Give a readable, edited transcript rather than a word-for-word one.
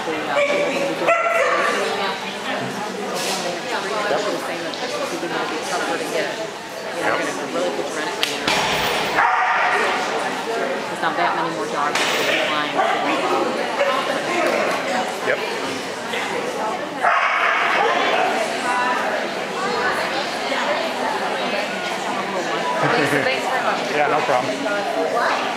saying that it's going to be tougher to get. You're going to really put your energy in. There's not that many more dogs that are flying. Yep. Thanks very much. Yeah, no problem.